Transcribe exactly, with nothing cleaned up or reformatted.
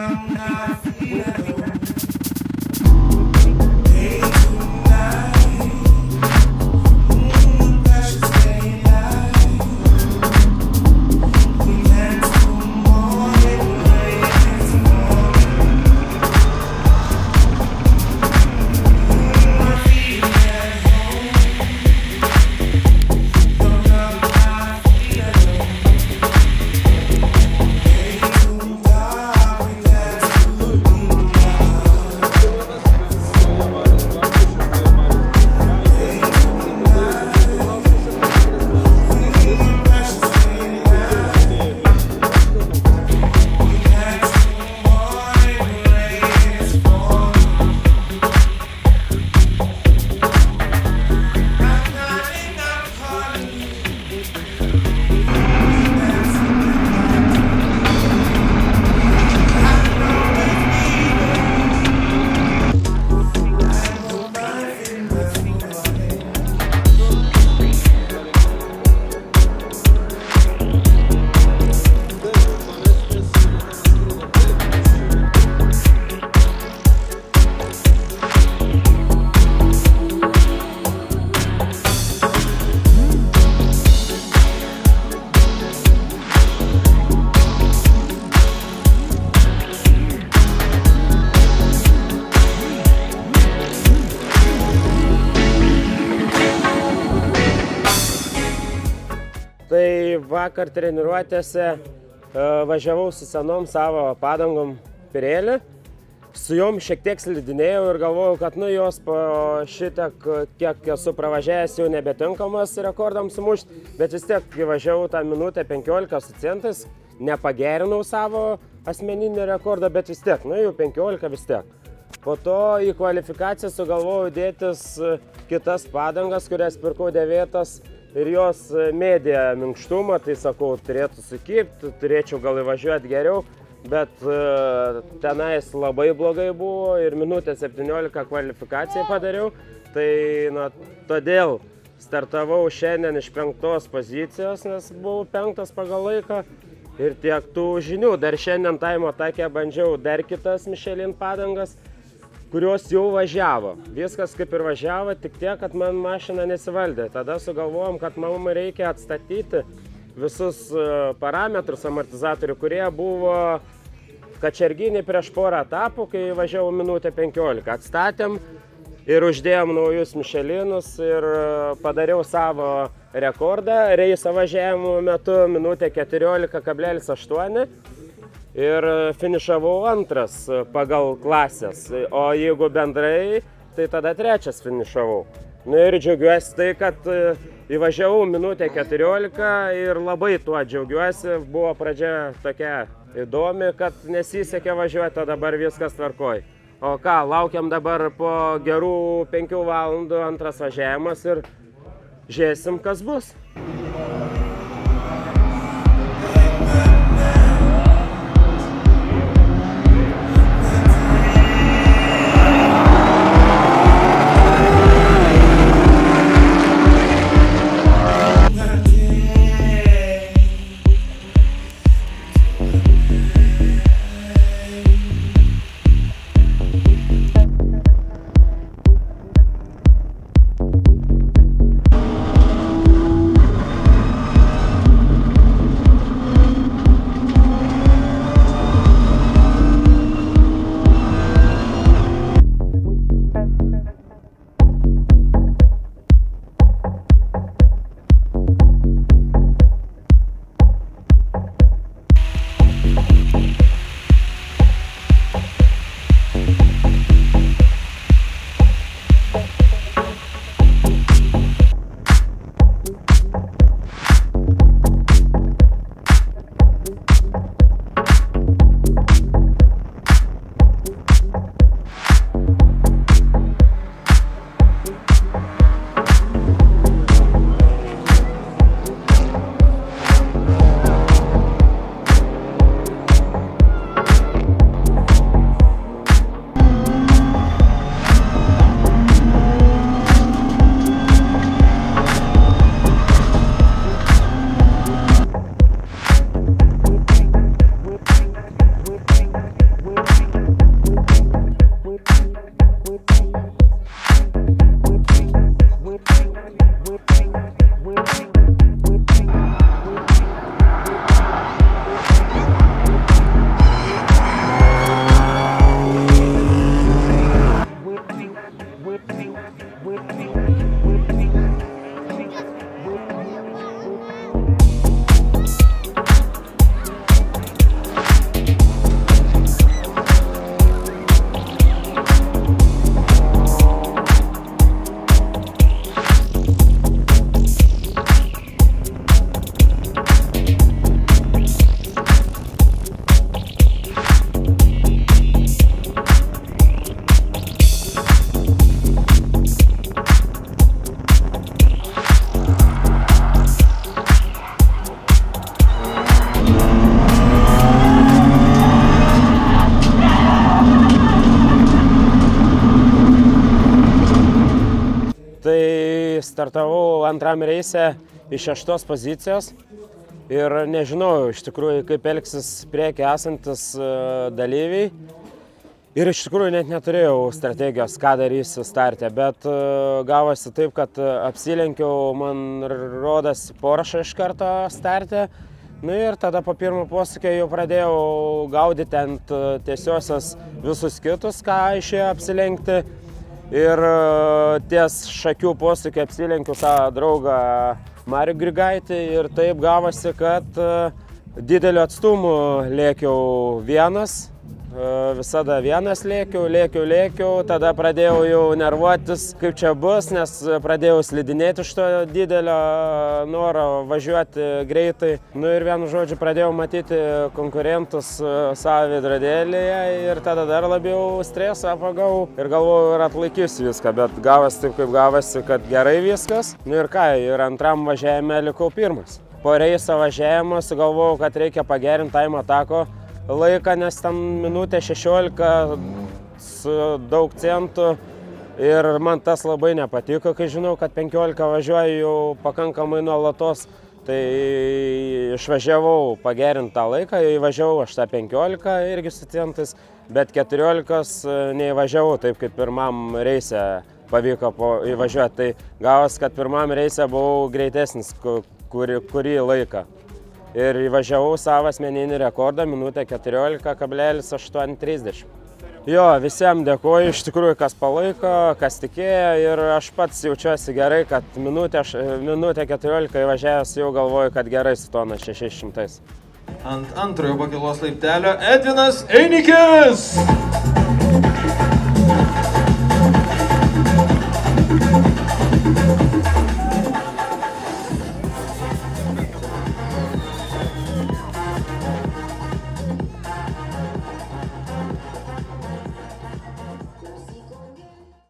Tai vakar treniruotėse važiavau su senom savo padangom Pirelį. Su jom šiek tiek slidinėjau ir galvojau, kad nu jos po šitiek, kiek esu pravažiavęs, jau nebetinkamas rekordams sumušti, bet vis tiek važiavau tą minutę penkiolika su centais, nepagerinau savo asmeninį rekordą, bet vis tiek, nu jau penkiolika vis tiek. Po to į kvalifikaciją sugalvojau dėtis kitas padangas, kurias pirkau dėvėtas ir jos mėdė minkštumą, tai sakau, turėtų sukibti, turėčiau gal įvažiuoti geriau, bet tenais labai blogai buvo ir minutę septyniolika kvalifikaciją padariau, tai na, todėl startavau šiandien iš penktos pozicijos, nes buvau penktas pagal laiką ir tiek tų žinių. Dar šiandien Time Attack'e bandžiau dar kitas Michelin padangas, kurios jau važiavo. Viskas kaip ir važiavo, tik tiek, kad man mašina nesivaldė. Tada sugalvojom, kad mums reikia atstatyti visus parametrus amortizatorių, kurie buvo kačerginiai prieš porą etapų, kai važiavau minutę penkiolika. Atstatėm ir uždėjom naujus Michelinus ir padariau savo rekordą. Reiso važiavimo metu minutę keturiolika kablelis aštuoni. Ir finišavau antras pagal klasės, o jeigu bendrai, tai tada trečias finišavau. Nu ir džiaugiuosi tai, kad įvažiavau minutę keturiolika ir labai tuo džiaugiuosi. Buvo pradžia tokia įdomi, kad nesisekė važiuoti, o dabar viskas tvarkoj. O ką, laukiam dabar po gerų penkių valandų antras važiavimas ir žiūrėsim, kas bus. startavau antram reise iš šeštos pozicijos ir nežinau iš tikrųjų, kaip elgsis priekį esantis dalyviai. Ir iš tikrųjų net neturėjau strategijos, ką darysiu starte, bet gavosi taip, kad apsilenkiau, man rodas, Porsche iš karto starte. Nu ir tada po pirmo posūkio jau pradėjau gaudyti ant tiesiosios visus kitus, ką išėjo apsilenkti. Ir ties šakių posūkio apsilenkiau savo draugą Marių Grigaitį ir taip gavosi, kad dideliu atstumu lėkiau vienas. Visada vienas lėkiau, lėkiau, lėkiau, tada pradėjau jau nervuotis, kaip čia bus, nes pradėjau slidinėti iš to didelio noro važiuoti greitai. Nu ir vienu žodžiu pradėjau matyti konkurentus savo veidrodėlyje ir tada dar labiau stresą pagavau ir galvojau ir atlaikysiu viską, bet gavosi taip, kaip gavosi, kad gerai viskas. Nu ir ką, ir antram važiavime likau pirmas. Po reiso važiavimo sugalvojau, kad reikia pagerinti time atako laiką, nes ten minutė šešiolika su daug centų ir man tas labai nepatiko, kai žinau, kad penkiolika važiuoju jau pakankamai nuolatos, tai išvažiavau pagerinti tą laiką, įvažiavau aš tą penkiolika irgi su centais, bet keturiolikos neįvažiavau taip, kaip pirmam reise pavyko įvažiuoti, tai gavos, kad pirmam reise buvau greitesnis kurį, kurį laiką. Ir įvažiavau savo asmeninį rekordą minutę keturiolika kablelis aštuoni trisdešimt. Jo, visiems dėkoju iš tikrųjų, kas palaiko, kas tikėjo ir aš pats jaučiuosi gerai, kad minutę, minutę keturiolika įvažiavęs jau galvoju, kad gerai su tona šešiais šimtais. Ant antrojo pakylos laiptelio Edvinas Einikis!